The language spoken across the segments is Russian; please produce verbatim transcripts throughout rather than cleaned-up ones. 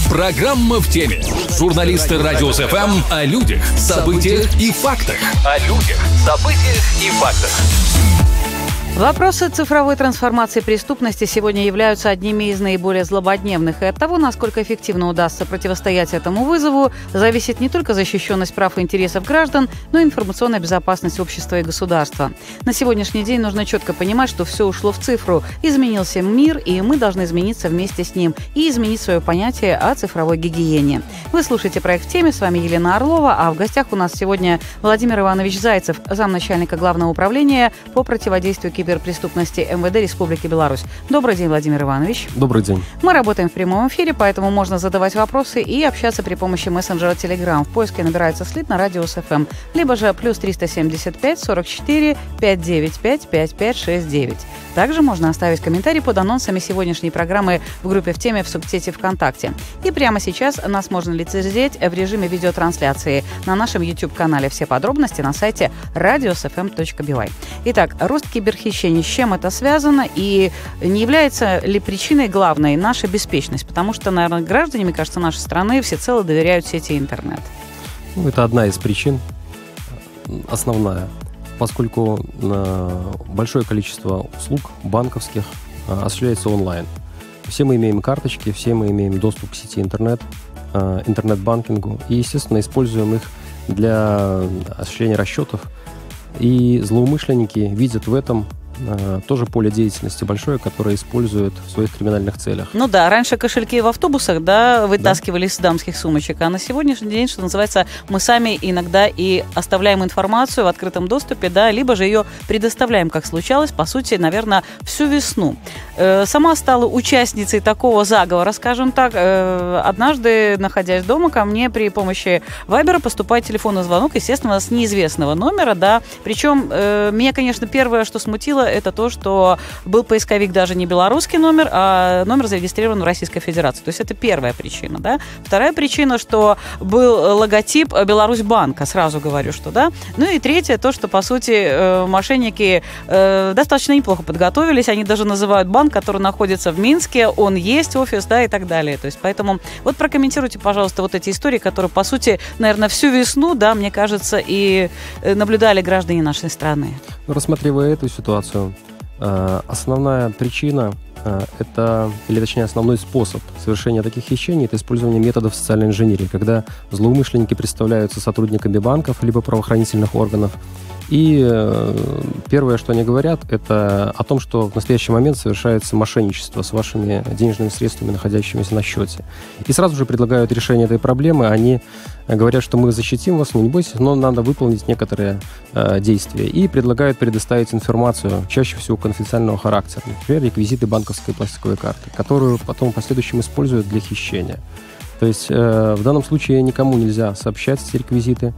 Программа в теме. Журналисты Радиус эф эм о людях, событиях и фактах. О людях, событиях и фактах. Вопросы цифровой трансформации преступности сегодня являются одними из наиболее злободневных, и от того, насколько эффективно удастся противостоять этому вызову, зависит не только защищенность прав и интересов граждан, но и информационная безопасность общества и государства. На сегодняшний день нужно четко понимать, что все ушло в цифру, изменился мир, и мы должны измениться вместе с ним и изменить свое понятие о цифровой гигиене. Вы слушаете проект «В теме», с вами Елена Орлова, а в гостях у нас сегодня Владимир Иванович Зайцев, замначальника Главного управления по противодействию киберпреступности киберпреступности эм вэ дэ Республики Беларусь. Добрый день, Владимир Иванович. Добрый день. Мы работаем в прямом эфире, поэтому можно задавать вопросы и общаться при помощи мессенджера Telegram. В поиске набирается слит на Радиус эф эм, либо же плюс триста семьдесят пять сорок четыре пятьсот девяносто пять пятьдесят пять шестьдесят девять. Также можно оставить комментарий под анонсами сегодняшней программы в группе «В теме» в соцсети ВКонтакте. И прямо сейчас нас можно лицезреть в режиме видеотрансляции на нашем YouTube-канале. Все подробности на сайте радиус эф эм точка би вай. Итак, рост киберхищений. С чем это связано и не является ли причиной главной наша беспечность? Потому что, наверное, граждане, мне кажется, нашей страны всецело доверяют сети интернет. Ну, это одна из причин, основная, поскольку большое количество услуг банковских осуществляется онлайн. Все мы имеем карточки, все мы имеем доступ к сети интернет, интернет-банкингу и, естественно, используем их для осуществления расчетов. И злоумышленники видят в этом э, тоже поле деятельности большое, которое используют в своих криминальных целях. Ну да, раньше кошельки в автобусах, да, вытаскивали да. из дамских сумочек, а на сегодняшний день, что называется, мы сами иногда и оставляем информацию в открытом доступе, да, либо же ее предоставляем, как случалось, по сути, наверное, всю весну. Э, сама стала участницей такого заговора, скажем так. Э, однажды, находясь дома, ко мне при помощи Вайбера поступает телефонный звонок, естественно, с неизвестного номера, да. Причем э, меня, конечно, первое, что смутило, это то, что был поисковик даже не белорусский номер, а номер зарегистрирован в Российской Федерации. То есть это первая причина, да. Вторая причина, что был логотип Беларусьбанка, сразу говорю, что да. Ну и третье, то, что, по сути, э, мошенники э, достаточно неплохо подготовились. Они даже называют банк, который находится в Минске, он есть офис, да, и так далее. То есть поэтому вот прокомментируйте, пожалуйста, вот эти истории, которые, по сути, наверное, всю весну, да, мне кажется, и наблюдали граждане нашей страны. Рассматривая эту ситуацию, основная причина это, или точнее основной способ совершения таких хищений, это использование методов социальной инженерии, когда злоумышленники представляются сотрудниками банков либо правоохранительных органов. И первое, что они говорят, это о том, что в настоящий момент совершается мошенничество с вашими денежными средствами, находящимися на счете. И сразу же предлагают решение этой проблемы. Они говорят, что мы защитим вас, не бойтесь, но надо выполнить некоторые э, действия. И предлагают предоставить информацию, чаще всего конфиденциального характера. Например, реквизиты банковской пластиковой карты, которую потом в последующем используют для хищения. То есть э, в данном случае никому нельзя сообщать эти реквизиты,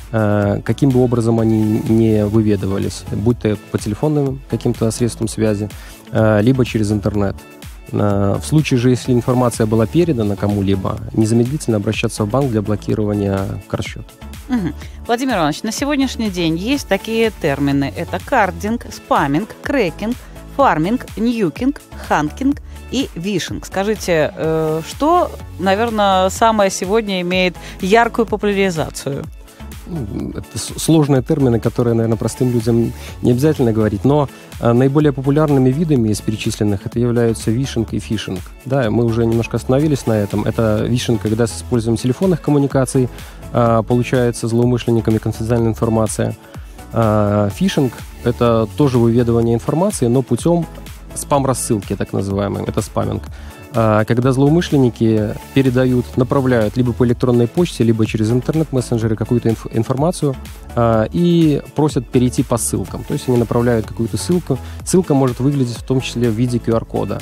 э, каким бы образом они не выведывались, будь то по телефонным каким-то средствам связи, э, либо через интернет. Э, в случае же, если информация была передана кому-либо, незамедлительно обращаться в банк для блокирования карт-счета. Угу. Владимир Иванович, на сегодняшний день есть такие термины. Это кардинг, спаминг, крекинг, фарминг, ньюкинг, ханкинг и вишинг. Скажите, э, что, наверное, самое сегодня имеет яркую популяризацию? Это сложные термины, которые, наверное, простым людям не обязательно говорить, но наиболее популярными видами из перечисленных это являются вишинг и фишинг. Да, мы уже немножко остановились на этом. Это вишинг, когда с использованием телефонных коммуникаций получается злоумышленниками конфиденциальная информация. Фишинг – это тоже выведывание информации, но путем спам-рассылки, так называемый. Это спаминг. Когда злоумышленники передают, направляют либо по электронной почте, либо через интернет-мессенджеры какую-то инф- информацию э, и просят перейти по ссылкам. То есть они направляют какую-то ссылку. Ссылка может выглядеть в том числе в виде ку ар-кода.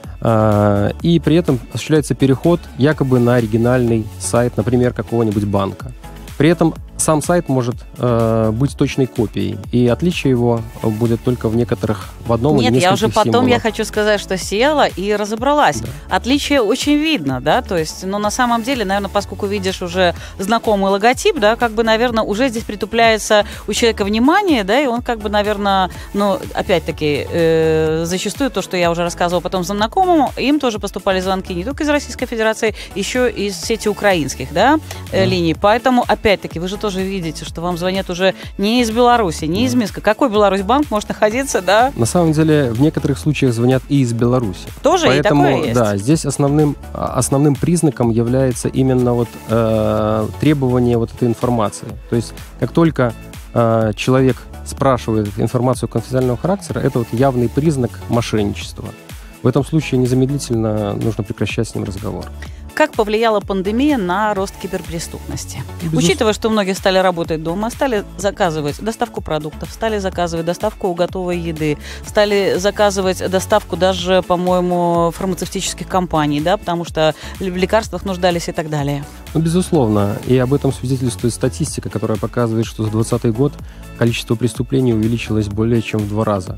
Э, и при этом осуществляется переход якобы на оригинальный сайт, например, какого-нибудь банка. При этом сам сайт может э, быть точной копией, и отличие его будет только в некоторых, в одном или Нет, нескольких я уже потом, символах. я хочу сказать, что села и разобралась. Да. Отличие очень видно, да, то есть, но на самом деле, наверное, поскольку видишь уже знакомый логотип, да, как бы, наверное, уже здесь притупляется у человека внимание, да, и он как бы, наверное, ну, опять-таки, э, зачастую то, что я уже рассказывала потом знакомому, им тоже поступали звонки не только из Российской Федерации, еще и из сети украинских, да, э, линий. Поэтому, опять-таки, вы же тоже видите, что вам звонят уже не из Беларуси, не из Минска. Какой Беларусь-банк может находиться, да? На самом деле, в некоторых случаях звонят и из Беларуси. Тоже Поэтому, и такое есть? Да, здесь основным, основным признаком является именно вот, э, требование вот этой информации. То есть, как только э, человек спрашивает информацию конфиденциального характера, это вот явный признак мошенничества. В этом случае незамедлительно нужно прекращать с ним разговор. Как повлияла пандемия на рост киберпреступности? Безусловно. Учитывая, что многие стали работать дома, стали заказывать доставку продуктов, стали заказывать доставку готовой еды, стали заказывать доставку даже, по-моему, фармацевтических компаний, да, потому что в лекарствах нуждались и так далее. Ну, безусловно. И об этом свидетельствует статистика, которая показывает, что за двадцатый год количество преступлений увеличилось более чем в два раза.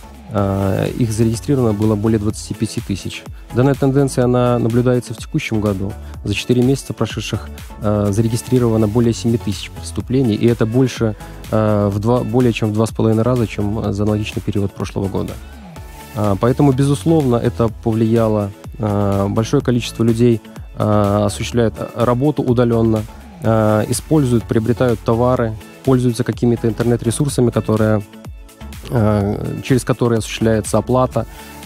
Их зарегистрировано было более двадцати пяти тысяч. Данная тенденция, она наблюдается в текущем году. За четыре месяца прошедших зарегистрировано более семи тысяч преступлений, и это больше, в два, более чем в два с половиной раза, чем за аналогичный период прошлого года. Поэтому, безусловно, это повлияло. Большое количество людей осуществляют работу удаленно, используют, приобретают товары, пользуются какими-то интернет-ресурсами, которые через которые осуществляется оплата,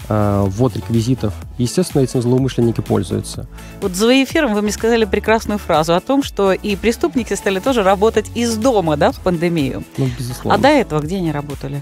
ввод реквизитов. Естественно, этим злоумышленники пользуются. Вот за эфиром вы мне сказали прекрасную фразу о том, что и преступники стали тоже работать из дома, да, в пандемию. Ну, безусловно. А до этого где они работали?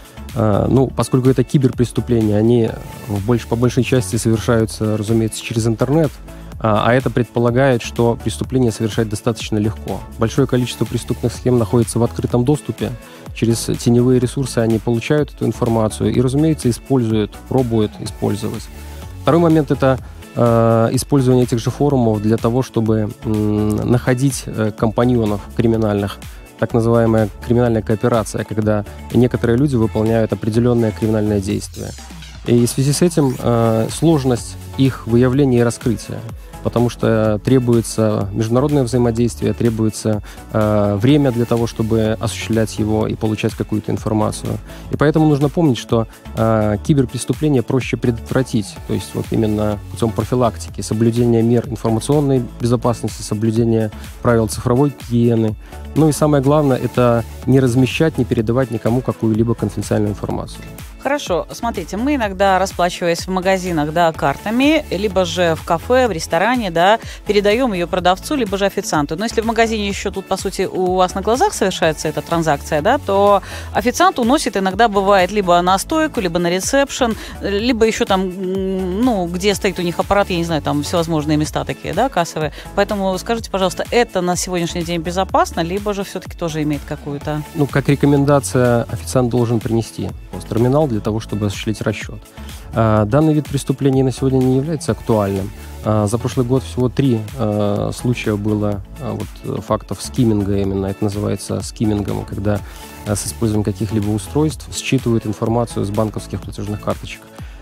А, ну, поскольку это киберпреступления, они в больш, по большей части совершаются, разумеется, через интернет, а, а это предполагает, что преступление совершать достаточно легко. Большое количество преступных схем находится в открытом доступе. Через теневые ресурсы они получают эту информацию и, разумеется, используют, пробуют использовать. Второй момент – это э, использование этих же форумов для того, чтобы э, находить э, компаньонов криминальных. Так называемая криминальная кооперация, когда некоторые люди выполняют определенное криминальное действие. И в связи с этим э, сложность их выявления и раскрытия, потому что требуется международное взаимодействие, требуется э, время для того, чтобы осуществлять его и получать какую-то информацию. И поэтому нужно помнить, что э, киберпреступления проще предотвратить, то есть вот именно путем профилактики, соблюдения мер информационной безопасности, соблюдения правил цифровой гигиены. Ну и самое главное, это не размещать, не передавать никому какую-либо конфиденциальную информацию. Хорошо, смотрите, мы иногда, расплачиваясь в магазинах, да, картами, либо же в кафе, в ресторане, да, передаем ее продавцу, либо же официанту. Но если в магазине еще тут, по сути, у вас на глазах совершается эта транзакция, да, то официант уносит иногда, бывает, либо на стойку, либо на ресепшн, либо еще там, ну, где стоит у них аппарат, я не знаю, там всевозможные места такие, да, кассовые. Поэтому скажите, пожалуйста, это на сегодняшний день безопасно, либо же все-таки тоже имеет какую-то... Ну, как рекомендация, официант должен принести терминал для того, чтобы осуществить расчет. Данный вид преступлений на сегодня не является актуальным. За прошлый год всего три случая было вот, фактов скимминга, именно это называется скиммингом, когда с использованием каких-либо устройств считывают информацию с банковских платежных карточек.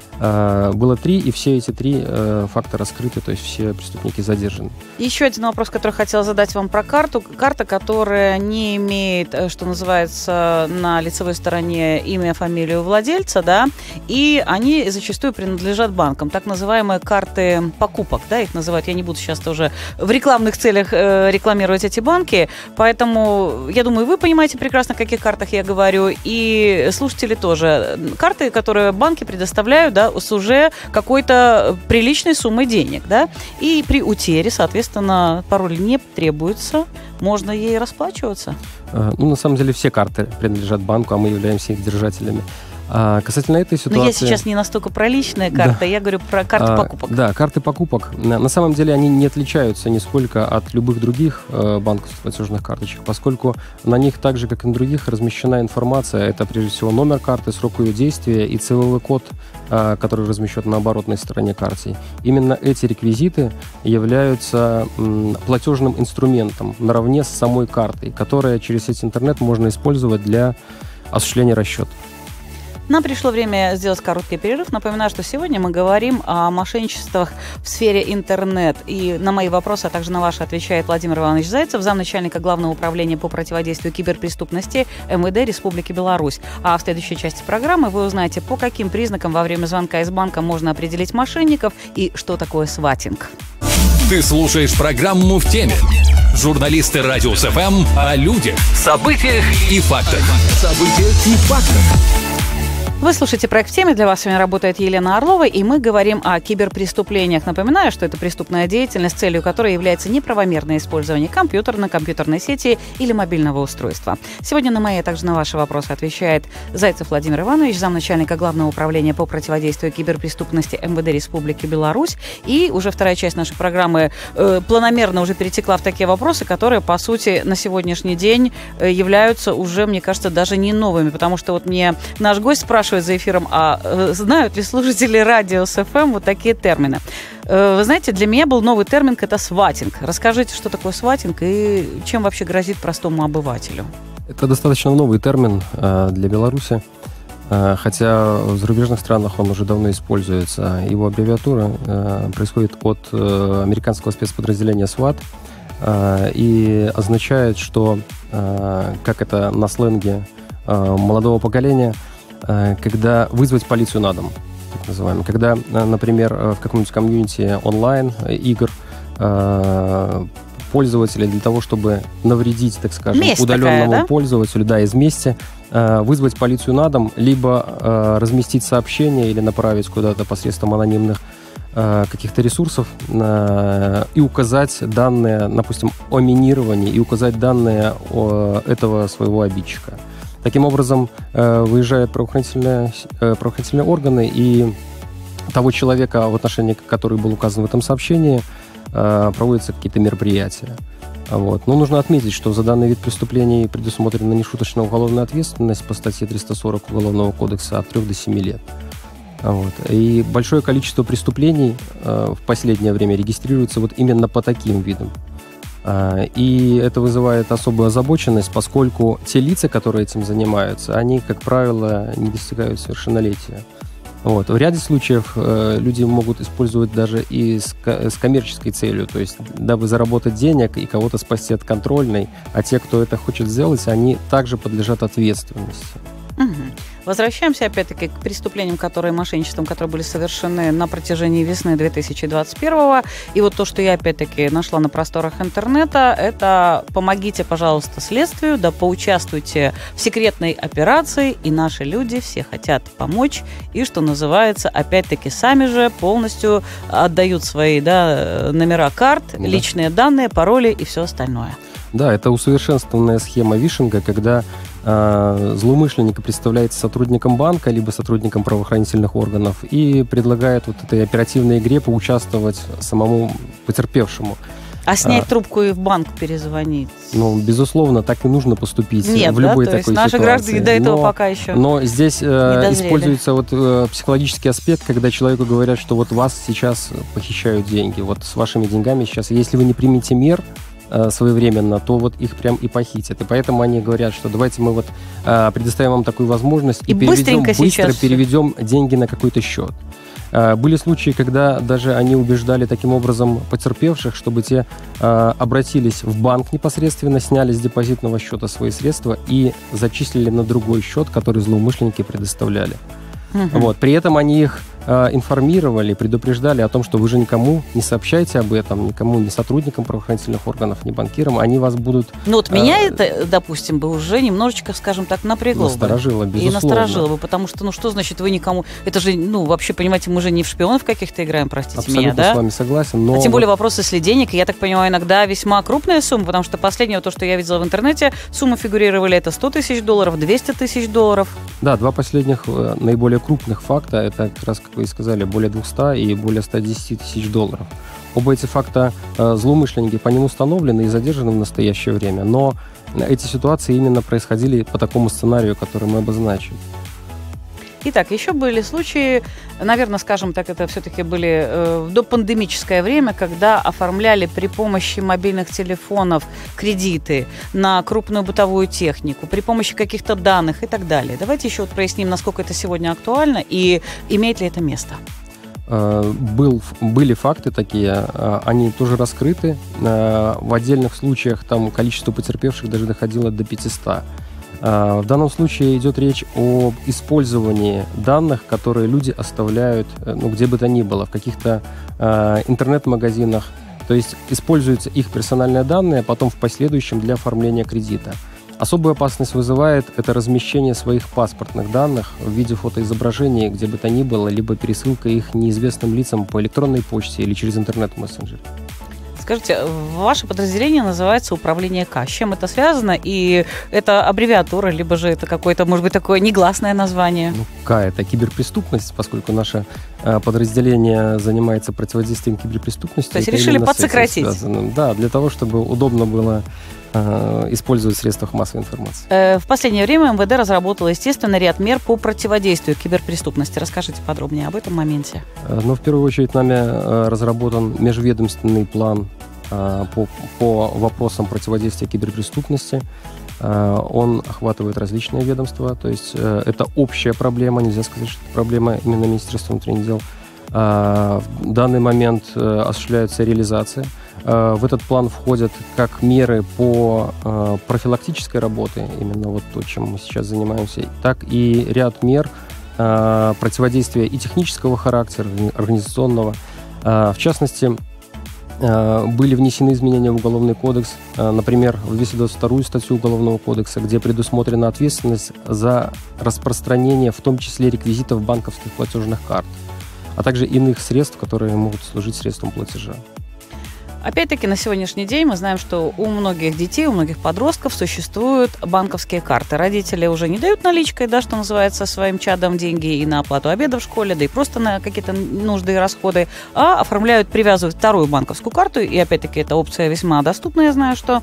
Было три, и все эти три э, факта раскрыты, то есть все преступники задержаны. Еще один вопрос, который хотела задать вам про карту. Карта, которая не имеет, что называется, на лицевой стороне имя, фамилию владельца, да, и они зачастую принадлежат банкам. Так называемые карты покупок, да, их называют. Я не буду сейчас тоже в рекламных целях э, рекламировать эти банки, поэтому, я думаю, вы понимаете прекрасно, о каких картах я говорю, и слушатели тоже. Карты, которые банки предоставляют, да, с уже какой-то приличной суммой денег, да, и при утере, соответственно, пароль не требуется, можно ей расплачиваться. Ну, на самом деле, все карты принадлежат банку, а мы являемся их держателями. А касательно этой ситуации... Но я сейчас не настолько про личные карты, да. я говорю про карты а, покупок. Да, карты покупок. На самом деле они не отличаются нисколько от любых других э, банковских платежных карточек, поскольку на них, так же, как и на других, размещена информация. Это, прежде всего, номер карты, срок ее действия и цэ вэ вэ-код, э, который размещен на оборотной стороне карты. Именно эти реквизиты являются м, платежным инструментом наравне с самой картой, которая через сеть интернет можно использовать для осуществления расчета. Нам пришло время сделать короткий перерыв. Напоминаю, что сегодня мы говорим о мошенничествах в сфере интернет. И на мои вопросы, а также на ваши отвечает Владимир Иванович Зайцев, замначальника Главного управления по противодействию киберпреступности эм вэ дэ Республики Беларусь. А в следующей части программы вы узнаете, по каким признакам во время звонка из банка можно определить мошенников и что такое сватинг. Ты слушаешь программу «В теме». Журналисты Радио эс эф эм о людях, событиях и фактах. Событиях и фактах. Вы слушаете проект «В теме». Для вас с вами работает Елена Орлова, и мы говорим о киберпреступлениях. Напоминаю, что это преступная деятельность, целью которой является неправомерное использование компьютера, компьютерной сети или мобильного устройства. Сегодня на мои, а также на ваши вопросы отвечает Зайцев Владимир Иванович, замначальника Главного управления по противодействию киберпреступности эм вэ дэ Республики Беларусь. И уже вторая часть нашей программы э, планомерно уже перетекла в такие вопросы, которые, по сути, на сегодняшний день э, являются уже, мне кажется, даже не новыми. Потому что вот мне наш гость спрашивает за эфиром, а э, знают ли слушатели Радио эс эф эм вот такие термины? Э, вы знаете, для меня был новый термин – это сватинг. Расскажите, что такое сватинг и чем вообще грозит простому обывателю? Это достаточно новый термин э, для Беларуси, э, хотя в зарубежных странах он уже давно используется. Его аббревиатура э, происходит от э, американского спецподразделения сват э, и означает, что, э, как это на сленге э, молодого поколения, когда вызвать полицию на дом, так называемый. Когда, например, в каком-нибудь комьюнити онлайн игр пользователи для того, чтобы навредить, так скажем, месть удаленному такая, да? пользователю, да, из мести, вызвать полицию на дом, либо разместить сообщение или направить куда-то посредством анонимных каких-то ресурсов и указать данные, допустим, о минировании и указать данные этого своего обидчика. Таким образом, выезжают правоохранительные, правоохранительные органы, и того человека, в отношении который был указан в этом сообщении, проводятся какие-то мероприятия. Вот. Но нужно отметить, что за данный вид преступлений предусмотрена нешуточная уголовная ответственность по статье триста сорок Уголовного кодекса от трёх до семи лет. Вот. И большое количество преступлений в последнее время регистрируется вот именно по таким видам. И это вызывает особую озабоченность, поскольку те лица, которые этим занимаются, они, как правило, не достигают совершеннолетия. Вот. В ряде случаев э, люди могут использовать даже и с, с коммерческой целью, то есть дабы заработать денег и кого-то спасти от контрольной, а те, кто это хочет сделать, они также подлежат ответственности. Угу. Возвращаемся опять-таки к преступлениям, которые, мошенничествам, которые были совершены на протяжении весны две тысячи двадцать первого. И вот то, что я опять-таки нашла на просторах интернета, это помогите, пожалуйста, следствию, да поучаствуйте в секретной операции, и наши люди все хотят помочь, и, что называется, опять-таки сами же полностью отдают свои, да, номера карт, да, личные данные, пароли и все остальное. Да, это усовершенствованная схема вишинга, когда э, злоумышленник представляется сотрудником банка либо сотрудником правоохранительных органов и предлагает вот этой оперативной игре поучаствовать самому потерпевшему. А снять а, трубку и в банк перезвонить? Ну, безусловно, так и нужно поступить. Нет, в любой да? такой То есть наши ситуации. Граждане до этого но, пока еще Но здесь э, используется вот э, психологический аспект, когда человеку говорят, что вот вас сейчас похищают деньги, вот с вашими деньгами сейчас, если вы не примете мер своевременно, то вот их прям и похитят. И поэтому они говорят, что давайте мы вот а, предоставим вам такую возможность и, и переведем, быстро сейчас... переведем деньги на какой-то счет. А, были случаи, когда даже они убеждали таким образом потерпевших, чтобы те а, обратились в банк непосредственно, сняли с депозитного счета свои средства и зачислили на другой счет, который злоумышленники предоставляли. Угу. Вот. При этом они их э, информировали, предупреждали о том, что вы же никому не сообщаете об этом, никому, ни сотрудникам правоохранительных органов, ни банкирам, они вас будут... Ну вот меня э, это, допустим, бы уже немножечко, скажем так, напрягло. Насторожило, безусловно. И насторожило бы, потому что, ну что значит вы никому... Это же, ну вообще, понимаете, мы же не в шпионов каких-то играем, простите Абсолютно меня, да? с вами согласен, но... А тем более вопрос, если денег, я так понимаю, иногда весьма крупная сумма, потому что последнее, то, что я видела в интернете, суммы фигурировали, это сто тысяч долларов, двести тысяч долларов. Да, два последних э, наиболее крупных факта, это как раз, как вы и сказали, более двухсот и более ста десяти тысяч долларов. Оба эти факта э, злоумышленники по ним установлены и задержаны в настоящее время, но эти ситуации именно происходили по такому сценарию, который мы обозначили. Итак, еще были случаи, наверное, скажем так, это все-таки были э, допандемическое время, когда оформляли при помощи мобильных телефонов кредиты на крупную бытовую технику, при помощи каких-то данных и так далее. Давайте еще вот проясним, насколько это сегодня актуально и имеет ли это место. Был, были факты такие, они тоже раскрыты. В отдельных случаях там количество потерпевших даже доходило до пятисот. В данном случае идет речь об использовании данных, которые люди оставляют, ну, где бы то ни было, в каких-то э, интернет-магазинах. То есть используются их персональные данные, а потом в последующем для оформления кредита. Особую опасность вызывает это размещение своих паспортных данных в виде фотоизображений, где бы то ни было, либо пересылка их неизвестным лицам по электронной почте или через интернет-мессенджер. Скажите, ваше подразделение называется управление К. С чем это связано? И это аббревиатура, либо же это какое-то, может быть, такое негласное название? Ну, К – это киберпреступность, поскольку наше э, подразделение занимается противодействием киберпреступности. То есть решили подсократить? Да, для того, чтобы удобно было э, использовать в средствах массовой информации. Э, в последнее время эм вэ дэ разработало, естественно, ряд мер по противодействию киберпреступности. Расскажите подробнее об этом моменте. Э, ну, в первую очередь, нами э, разработан межведомственный план По, по вопросам противодействия киберпреступности. Он охватывает различные ведомства, то есть это общая проблема, нельзя сказать, что это проблема именно Министерства внутренних дел. В данный момент осуществляется реализация. В этот план входят как меры по профилактической работе, именно вот то, чем мы сейчас занимаемся, так и ряд мер противодействия и технического характера, организационного. В частности, были внесены изменения в Уголовный кодекс, например, в двести двадцать вторую статью Уголовного кодекса, где предусмотрена ответственность за распространение, в том числе реквизитов банковских платежных карт, а также иных средств, которые могут служить средством платежа. Опять-таки, на сегодняшний день мы знаем, что у многих детей, у многих подростков существуют банковские карты. Родители уже не дают наличкой, да, что называется, своим чадам деньги и на оплату обеда в школе, да и просто на какие-то нужды и расходы, а оформляют, привязывают вторую банковскую карту, и опять-таки эта опция весьма доступна, я знаю, что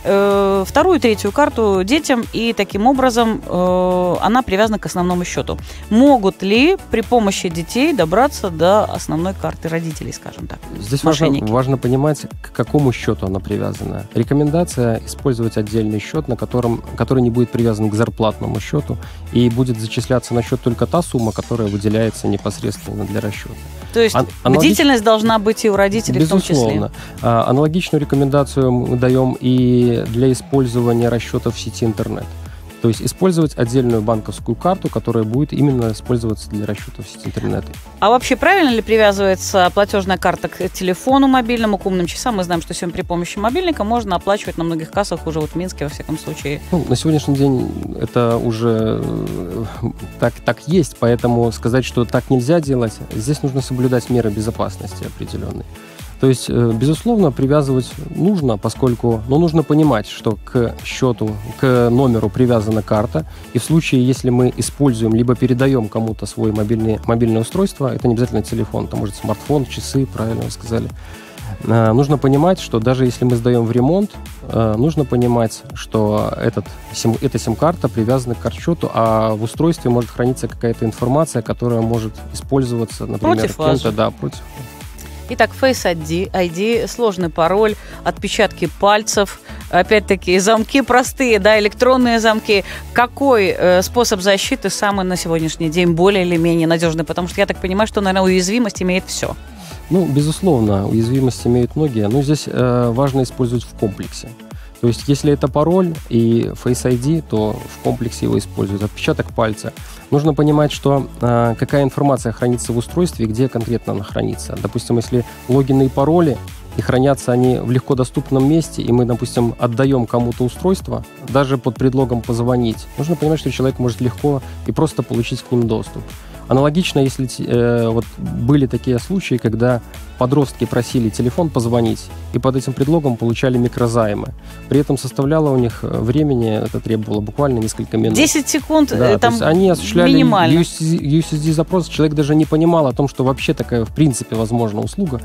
э, вторую, третью карту детям, и таким образом э, она привязана к основному счету. Могут ли при помощи детей добраться до основной карты родителей, скажем так? Здесь важно, важно понимать, к какому счету она привязана. Рекомендация использовать отдельный счет, на котором, который не будет привязан к зарплатному счету, и будет зачисляться на счет только та сумма, которая выделяется непосредственно для расчета. То есть Ан- бдительность аналогич... должна быть и у родителей. Безусловно. В том числе. А, аналогичную рекомендацию мы даем и для использования расчетов в сети интернет. То есть использовать отдельную банковскую карту, которая будет именно использоваться для расчетов в сети интернета. А вообще правильно ли привязывается платежная карта к телефону мобильному, к умным часам? Мы знаем, что сегодня при помощи мобильника можно оплачивать на многих кассах, уже вот в Минске, во всяком случае. Ну, на сегодняшний день это уже так, так есть, поэтому сказать, что так нельзя делать, здесь нужно соблюдать меры безопасности определенные. То есть, безусловно, привязывать нужно, поскольку ну, нужно понимать, что к счету, к номеру привязана карта, и в случае, если мы используем, либо передаем кому-то свой мобильный, мобильное устройство, это не обязательно телефон, это может смартфон, часы, правильно вы сказали, нужно понимать, что даже если мы сдаем в ремонт, нужно понимать, что этот, эта сим-карта привязана к картсчету, а в устройстве может храниться какая-то информация, которая может использоваться, например, против вас. кем-то, да, против. Итак, Face ай ди, ай ди, сложный пароль, отпечатки пальцев, опять-таки замки простые, да, электронные замки. Какой э, способ защиты самый на сегодняшний день более или менее надежный? Потому что я так понимаю, что, наверное, уязвимость имеет все. Ну, безусловно, уязвимости имеют многие, но здесь э, важно использовать в комплексе. То есть, если это пароль и Face ай ди, то в комплексе его используют. Отпечаток пальца. Нужно понимать, что э, какая информация хранится в устройстве и где конкретно она хранится. Допустим, если логины и пароли, и хранятся они в легко доступном месте, и мы, допустим, отдаем кому-то устройство, даже под предлогом позвонить, нужно понимать, что человек может легко и просто получить к ним доступ. Аналогично, если э, вот были такие случаи, когда подростки просили телефон позвонить и под этим предлогом получали микрозаймы. При этом составляло у них времени, это требовало буквально несколько минут. десять секунд, да, там то есть они осуществляли минимально. ю эс эс ди-запрос, человек даже не понимал о том, что вообще такая в принципе возможна услуга.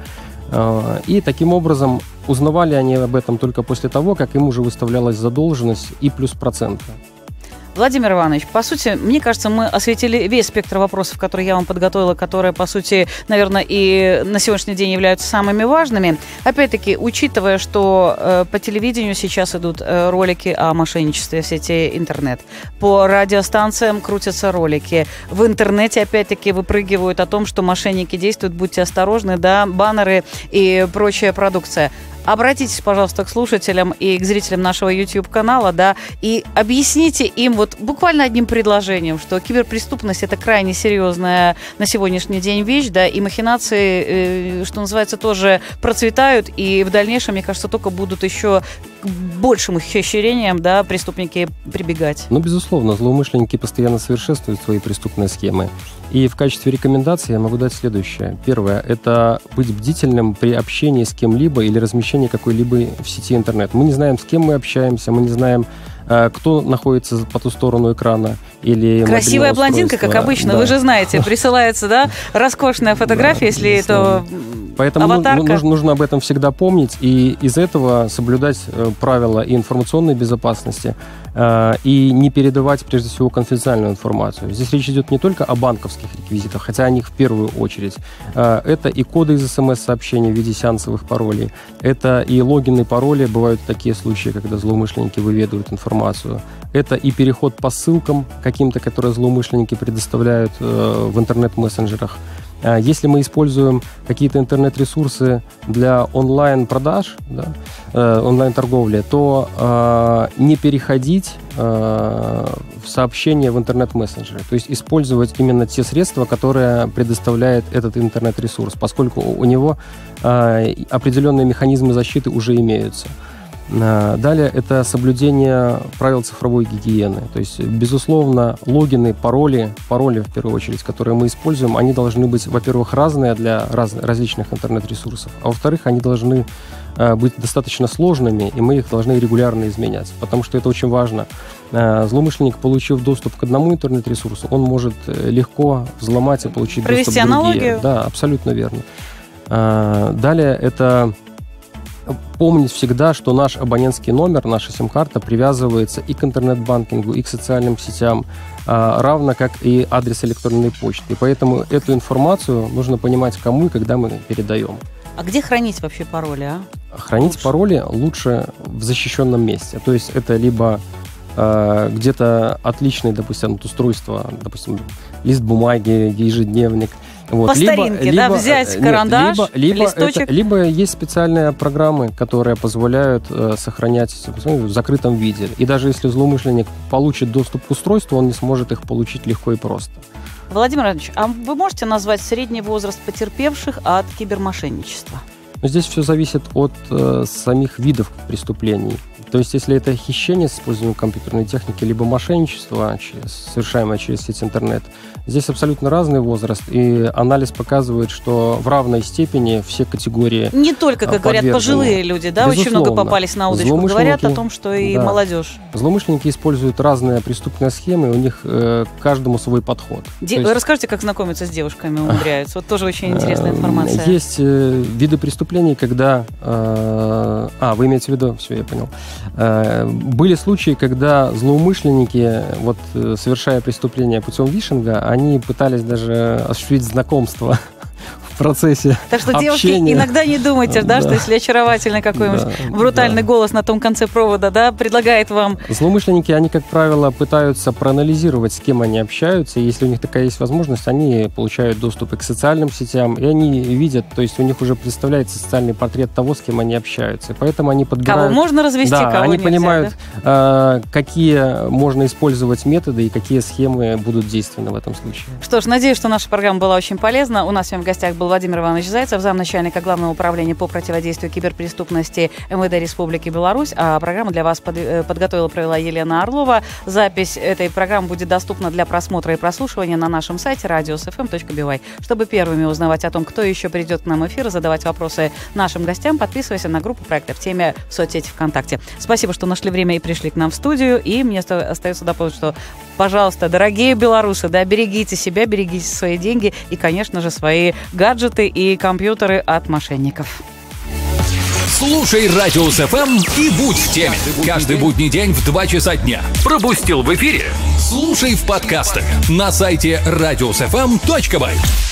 И таким образом узнавали они об этом только после того, как им уже выставлялась задолженность и плюс проценты. Владимир Иванович, по сути, мне кажется, мы осветили весь спектр вопросов, которые я вам подготовила, которые, по сути, наверное, и на сегодняшний день являются самыми важными. Опять-таки, учитывая, что э, по телевидению сейчас идут э, ролики о мошенничестве в сети интернет, по радиостанциям крутятся ролики, в интернете, опять-таки, выпрыгивают о том, что мошенники действуют, будьте осторожны, да, баннеры и прочая продукция. Обратитесь, пожалуйста, к слушателям и к зрителям нашего YouTube-канала, да, и объясните им вот буквально одним предложением, что киберпреступность – это крайне серьезная на сегодняшний день вещь, да, и махинации, э, что называется, тоже процветают, и в дальнейшем, мне кажется, только будут еще к большим ухищрениям, да, преступники прибегать. Ну, безусловно, злоумышленники постоянно совершенствуют свои преступные схемы. И в качестве рекомендации я могу дать следующее. Первое – это быть бдительным при общении с кем-либо или размещении какой-либо в сети интернет. Мы не знаем, с кем мы общаемся, мы не знаем, кто находится по ту сторону экрана. Или красивая блондинка, как обычно, да. Вы же знаете, присылается, да, роскошная фотография, да, если это Поэтому аватарка. Нужно, нужно об этом всегда помнить и из этого соблюдать правила и информационной безопасности, и не передавать, прежде всего, конфиденциальную информацию. Здесь речь идет не только о банковских реквизитах, хотя о них в первую очередь. Это и коды из смс-сообщений в виде сеансовых паролей, это и логины, пароли. Бывают такие случаи, когда злоумышленники выведывают информацию. Это и переход по ссылкам каким-то, которые злоумышленники предоставляют в интернет-мессенджерах. Если мы используем какие-то интернет-ресурсы для онлайн-продаж, да, э, онлайн-торговли, то э, не переходить э, в сообщения в интернет-мессенджеры. То есть использовать именно те средства, которые предоставляет этот интернет-ресурс, поскольку у него э, определенные механизмы защиты уже имеются. Далее это соблюдение правил цифровой гигиены. То есть, безусловно, логины, пароли, пароли в первую очередь, которые мы используем, они должны быть, во-первых, разные для раз, различных интернет-ресурсов, а во-вторых, они должны э, быть достаточно сложными, и мы их должны регулярно изменять, потому что это очень важно. Э, злоумышленник, получив доступ к одному интернет-ресурсу, он может легко взломать и получить Провести доступ к другим. аналогию? Да, абсолютно верно. Э, далее это помнить всегда, что наш абонентский номер, наша сим-карта привязывается и к интернет-банкингу, и к социальным сетям, равно как и адрес электронной почты. И поэтому эту информацию нужно понимать, кому и когда мы передаем. А где хранить вообще пароли, а? Хранить лучше. пароли лучше в защищенном месте. То есть это либо э, где-то отличное, допустим, устройство, допустим, лист бумаги, ежедневник. Вот. По либо, старинке, либо, да, взять нет, карандаш, либо, либо листочек. Это, либо есть специальные программы, которые позволяют э, сохранять в закрытом виде. И даже если злоумышленник получит доступ к устройству, он не сможет их получить легко и просто. Владимир Иванович, а вы можете назвать средний возраст потерпевших от кибермошенничества? Но здесь все зависит от э, самих видов преступлений. То есть, если это хищение с использованием компьютерной техники, либо мошенничество, совершаемое через сеть интернет, здесь абсолютно разный возраст, и анализ показывает, что в равной степени все категории не только, как говорят, пожилые люди, да, очень много попались на удочку, говорят о том, что и да, молодежь. Злоумышленники используют разные преступные схемы, у них э, каждому свой подход. Де- есть, расскажите, как знакомиться с девушками, умудряются? Вот тоже очень интересная информация. Есть э, виды преступлений, когда... Э, а, вы имеете в виду? Все, я понял. Были случаи, когда злоумышленники, вот, совершая преступление путем вишинга, они пытались даже осуществить знакомство процессе Так что, общения. девушки, иногда не думайте, да, Да. что если очаровательный какой-нибудь Да, брутальный да. голос на том конце провода, да, предлагает вам... Злоумышленники, они, как правило, пытаются проанализировать, с кем они общаются, и если у них такая есть возможность, они получают доступ и к социальным сетям, и они видят, то есть у них уже представляется социальный портрет того, с кем они общаются, и поэтому они подбирают... Кого можно развести, Да, кого они нельзя, понимают, да? э, какие можно использовать методы и какие схемы будут действенны в этом случае. Что ж, надеюсь, что наша программа была очень полезна. У нас с вами в гостях был Владимир Иванович Зайцев, замначальника Главного управления по противодействию киберпреступности эм вэ дэ Республики Беларусь. А программу для вас под, э, подготовила, провела Елена Орлова. Запись этой программы будет доступна для просмотра и прослушивания на нашем сайте радиос эф эм точка би вай. Чтобы первыми узнавать о том, кто еще придет к нам в эфир, задавать вопросы нашим гостям, подписывайся на группу проекта в теме в соцсети ВКонтакте. Спасибо, что нашли время и пришли к нам в студию. И мне остается дополнить, что, пожалуйста, дорогие белорусы, да, берегите себя, берегите свои деньги и, конечно же, свои гаджеты и компьютеры от мошенников. Слушай Радиус эф эм и будь в теме. Каждый будний день в два часа дня. Пропустил в эфире? Слушай в подкастах на сайте радиус эф эм точка бай.